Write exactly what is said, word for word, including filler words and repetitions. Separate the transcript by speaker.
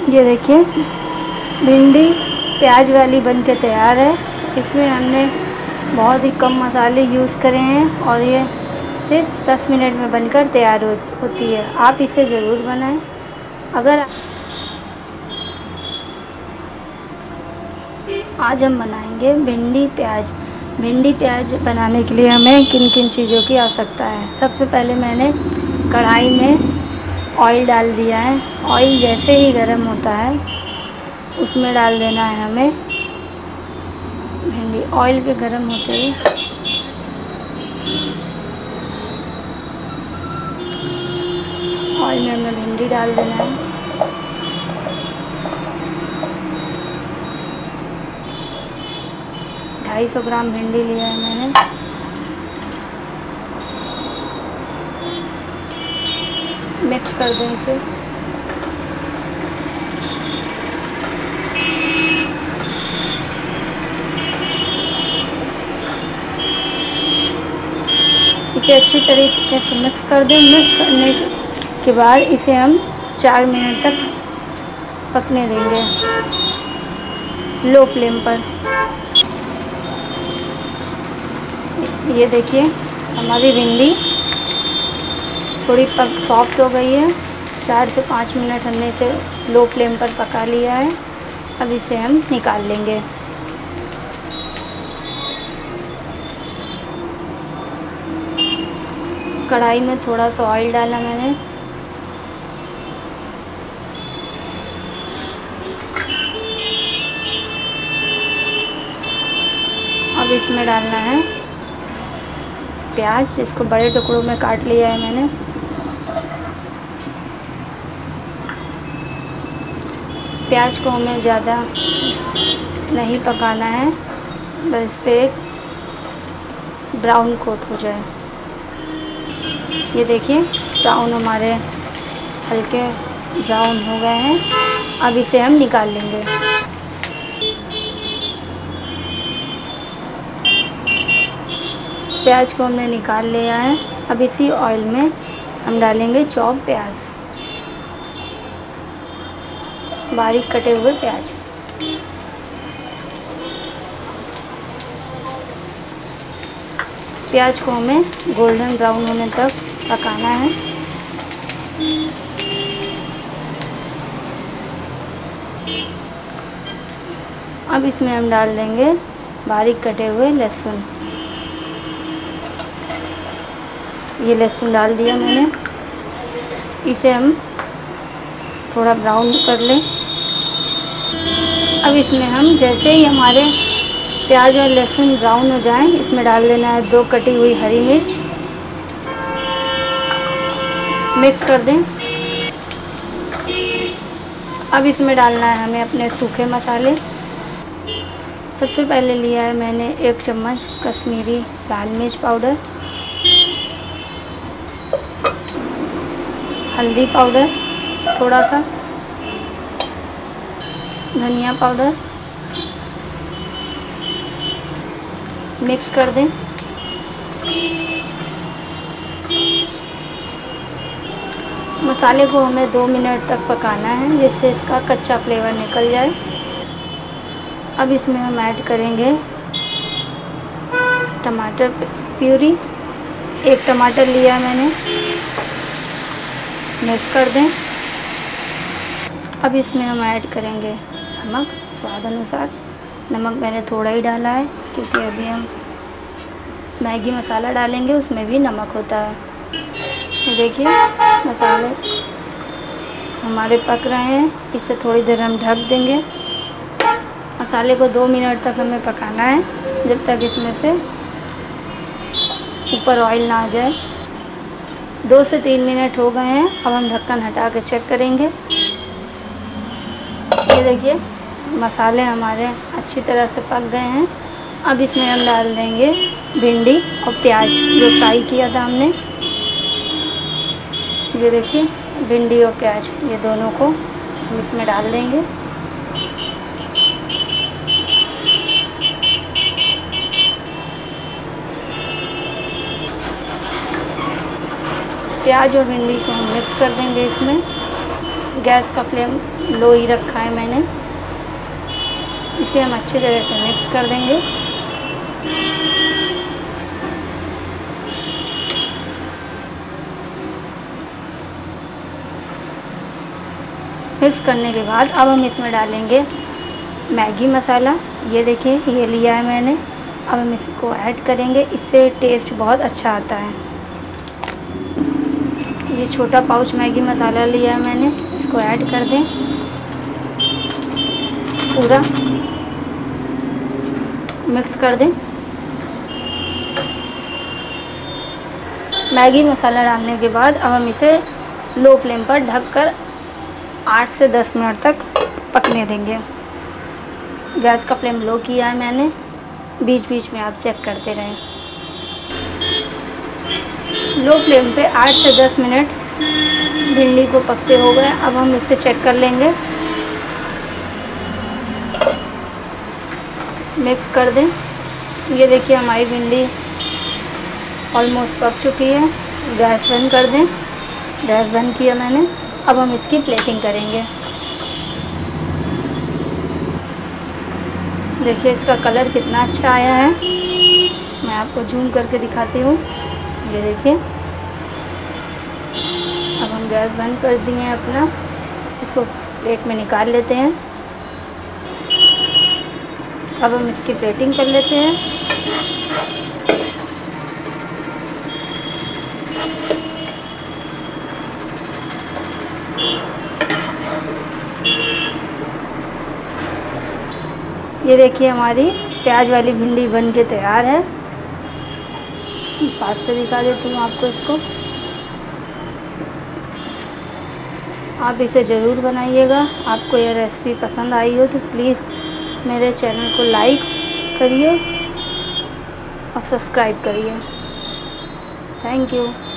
Speaker 1: ये देखिए भिंडी प्याज वाली बन के तैयार है। इसमें हमने बहुत ही कम मसाले यूज़ करे हैं और ये सिर्फ दस मिनट में बनकर तैयार हो होती है। आप इसे ज़रूर बनाएं। अगर आज हम बनाएंगे भिंडी प्याज। भिंडी प्याज बनाने के लिए हमें किन किन चीज़ों की आवश्यकता है। सबसे पहले मैंने कढ़ाई में ऑयल डाल दिया है। ऑयल जैसे ही गर्म होता है उसमें डाल देना है हमें भिंडी। ऑयल के गर्म होते ही ऑयल में हमें भिंडी डाल देना है। ढाई सौ ग्राम भिंडी लिया है मैंने। मिक्स कर दें इसे। इसे अच्छी तरीके से मिक्स कर दें। मिक्स करने के बाद इसे हम चार मिनट तक पकने देंगे लो फ्लेम पर। ये देखिए हमारी भिंडी थोड़ी पक सॉफ्ट हो गई है। चार से पाँच मिनट हमने इसे लो फ्लेम पर पका लिया है। अब इसे हम निकाल लेंगे। कढ़ाई में थोड़ा सा ऑयल डाला मैंने। अब इसमें डालना है प्याज। इसको बड़े टुकड़ों में काट लिया है मैंने। प्याज को हमें ज़्यादा नहीं पकाना है, बस इस पर एक ब्राउन कोट हो जाए। ये देखिए ब्राउन हमारे हल्के ब्राउन हो गए हैं। अब इसे हम निकाल लेंगे। प्याज को हमने निकाल लिया है। अब इसी ऑयल में हम डालेंगे चॉप प्याज, बारीक कटे हुए प्याज। प्याज को हमें गोल्डन ब्राउन होने तक पकाना है। अब इसमें हम डाल देंगे बारीक कटे हुए लहसुन। ये लहसुन डाल दिया मैंने। इसे हम थोड़ा ब्राउन कर लें। अब इसमें हम जैसे ही हमारे प्याज और लहसुन ब्राउन हो जाएं, इसमें डाल देना है दो कटी हुई हरी मिर्च। मिक्स कर दें। अब इसमें डालना है हमें अपने सूखे मसाले। सबसे पहले लिया है मैंने एक चम्मच कश्मीरी लाल मिर्च पाउडर, हल्दी पाउडर थोड़ा सा, धनिया पाउडर। मिक्स कर दें। मसाले को हमें दो मिनट तक पकाना है जिससे इसका कच्चा फ्लेवर निकल जाए। अब इसमें हम ऐड करेंगे टमाटर प्यूरी। एक टमाटर लिया है मैंने। मिक्स कर दें। अब इसमें हम ऐड करेंगे नमक स्वाद अनुसार। नमक मैंने थोड़ा ही डाला है क्योंकि अभी हम मैगी मसाला डालेंगे, उसमें भी नमक होता है। ये देखिए मसाले हमारे पक रहे हैं। इसे थोड़ी देर हम ढक देंगे। मसाले को दो मिनट तक हमें पकाना है जब तक इसमें से ऊपर ऑयल ना आ जाए। दो से तीन मिनट हो गए हैं। अब हम ढक्कन हटा के चेक करेंगे। ये देखिए मसाले हमारे अच्छी तरह से पक गए हैं। अब इसमें हम डाल देंगे भिंडी और प्याज जो फ्राई किया था हमने। ये देखिए भिंडी और प्याज ये दोनों को हम इसमें डाल देंगे। प्याज और भिंडी को हम मिक्स कर देंगे इसमें। गैस का फ्लेम लो ही रखा है मैंने। इसे हम अच्छी तरह से मिक्स कर देंगे। मिक्स करने के बाद अब हम इसमें डालेंगे मैगी मसाला। ये देखिए ये लिया है मैंने। अब हम इसको ऐड करेंगे, इससे टेस्ट बहुत अच्छा आता है। ये छोटा पाउच मैगी मसाला लिया है मैंने, इसको ऐड कर दें पूरा, मिक्स कर दें। मैगी मसाला डालने के बाद अब हम इसे लो फ्लेम पर ढककर आठ से दस मिनट तक पकने देंगे। गैस का फ्लेम लो किया है मैंने, बीच बीच में आप चेक करते रहें। लो फ्लेम पे आठ से दस मिनट भिंडी को पकते हो गए। अब हम इसे चेक कर लेंगे, मिक्स कर दें। ये देखिए हमारी भिंडी ऑलमोस्ट पक चुकी है। गैस बंद कर दें। गैस बंद किया मैंने। अब हम इसकी प्लेटिंग करेंगे। देखिए इसका कलर कितना अच्छा आया है। मैं आपको जूम करके दिखाती हूँ। ये देखिए, अब हम गैस बंद कर दिए हैं अपना। इसको प्लेट में निकाल लेते हैं। अब हम इसकी प्लेटिंग कर लेते हैं। ये देखिए हमारी प्याज वाली भिंडी बन के तैयार है। पास से दिखा देती हूँ आपको इसको। आप इसे ज़रूर बनाइएगा। आपको यह रेसिपी पसंद आई हो तो प्लीज़ मेरे चैनल को लाइक करिए और सब्सक्राइब करिए। Thank you.